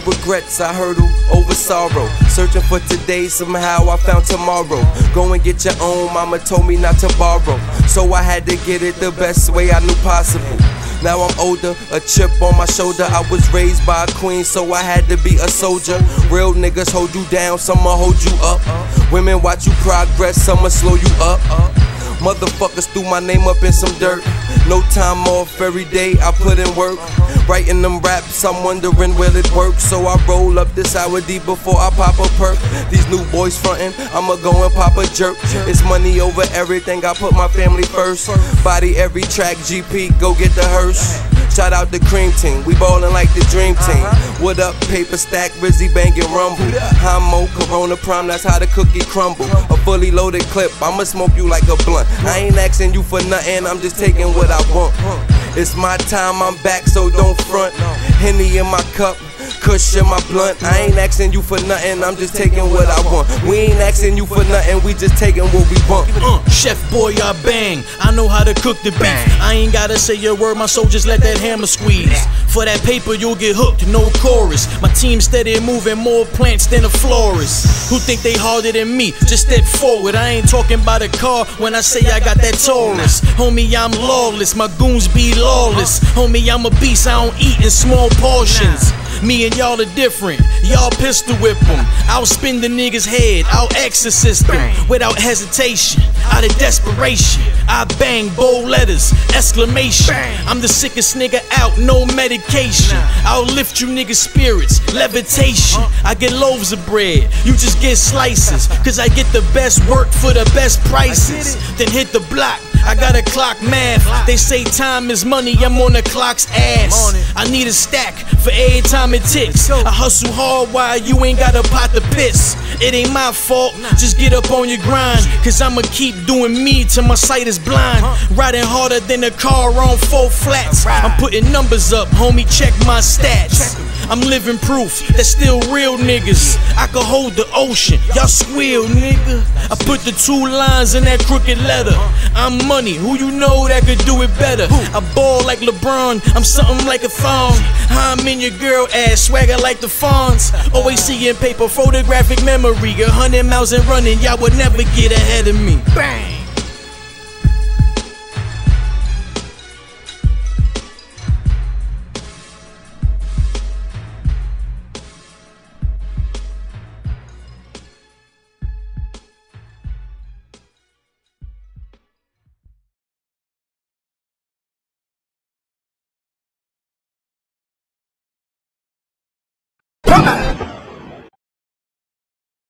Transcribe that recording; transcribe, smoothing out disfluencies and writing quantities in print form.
regrets, I hurdle over sorrow. Searching for today, somehow I found tomorrow. Go and get your own, mama told me not to borrow. So I had to get it the best way I knew possible. Now I'm older, a chip on my shoulder. I was raised by a queen, so I had to be a soldier. Real niggas hold you down, some'll hold you up. Women watch you progress, some'll slow you up. Motherfuckers threw my name up in some dirt. No time off, every day I put in work. Writing them raps, I'm wondering will it work. So I roll up this hour deep before I pop a perk. These new boys frontin', I'ma go and pop a jerk. It's money over everything, I put my family first. Body every track, GP, go get the hearse. Shout out the cream team, we ballin' like the dream team. What up, paper stack, Rizzy bangin' rumble. Homo, Corona Prime, that's how the cookie crumble. A fully loaded clip, I'ma smoke you like a blunt. I ain't asking you for nothing, I'm just taking what I want. It's my time, I'm back, so don't front. Henny in my cup, Kush in my blunt. I ain't asking you for nothing, I'm just taking what I want. We ain't asking you for nothing, we just taking what we want. Chef boy, I bang, I know how to cook the beef. I ain't gotta say a word, my soldiers let that hammer squeeze. For that paper you'll get hooked, no chorus. My team steady moving, more plants than a florist. Who think they harder than me? Just step forward, I ain't talking about a car when I say I got that Taurus. Homie, I'm lawless, my goons be lawless. Homie, I'm a beast, I don't eat in small portions. Me and y'all are different, y'all pistol whip them. I'll spin the nigga's head, I'll exorcist them without hesitation, out of desperation. I bang bold letters, exclamation. I'm the sickest nigga out, no medication. I'll lift you niggas' spirits, levitation. I get loaves of bread, you just get slices. Cause I get the best work for the best prices. Then hit the block, I got a clock math. They say time is money, I'm on the clock's ass. I need a stack for every time it ticks. I hustle hard while you ain't got a pot to piss. It ain't my fault, just get up on your grind. Cause I'ma keep doing me till my sight is blind. Riding harder than a car on 4 flats. I'm putting numbers up, homie, check my stats. I'm living proof that still real niggas. I could hold the ocean, y'all squeal, nigga. I put the 2 lines in that crooked letter. I'm money, who you know that could do it better? I ball like LeBron, I'm something like a thong. I'm in your girl ass, swagger like the Fonz. Always seeing paper, photographic memory. 100 miles and running, y'all would never get ahead of me. Bang!